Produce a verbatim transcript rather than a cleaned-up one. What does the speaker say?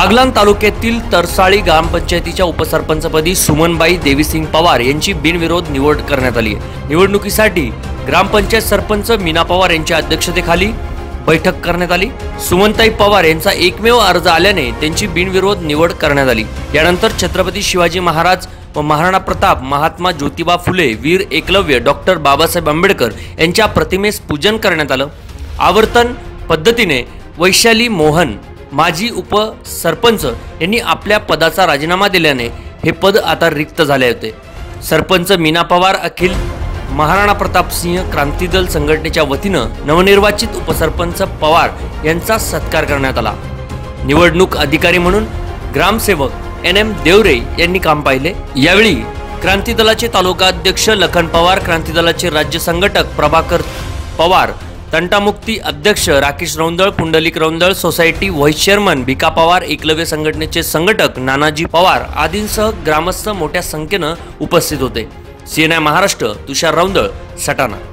बागलाण तालुक्यातील तरसाळी ग्रामपंचायतीच्या उपसरपंचपदी सुमनबाई देवीसिंग पवार यांची बिनविरोध निवड करण्यात आली आहे। निवडणुकीसाठी ग्रामपंचायत सरपंच मीना पवार यांच्या अध्यक्षतेखाली बैठक करण्यात आली। सुमनताई पवार यांचा एकमेव अर्ज आल्याने त्यांची बिनविरोध निवड करण्यात आली। यानंतर छत्रपती शिवाजी महाराज व महाराणा प्रताप, महात्मा ज्योतिबा फुले, वीर एकलव्य, डॉक्टर बाबासाहेब आंबेडकर यांच्या प्रतिमेस पूजन करण्यात आलं। आवर्तन पद्धतीने वैशाली मोहन माजी उपसरपंच यांनी आपल्या पदाचा राजीनामा दिल्याने हे पद आता रिक्त झाले होते। सरपंच मीना पवार अखिल महाराणा प्रताप सिंह क्रांती दल संघटनेच्या वतीनं नवनिर्वाचित उपसरपंच पवार यांचा सत्कार करण्यात आला। निवडणूक अधिकारी म्हणून ग्रामसेवक एन एम देवरे यांनी काम पाहिले। यावेळी क्रांती दलाचे तालुका अध्यक्ष लखन पवार, क्रांती दलाचे राज्य संघटक प्रभाकर पवार, तंटामुक्ती अध्यक्ष Rakesh Raundal, Pundalik Raundal, society vice chairman Bhika Pawar, Eklavya संघटनेचे संघटक नानाजी पवार आदींसह ग्रामस्थ मोठ्या संख्येने उपस्थित होते। C N I Maharashtra, Tushar Raundal, Satana.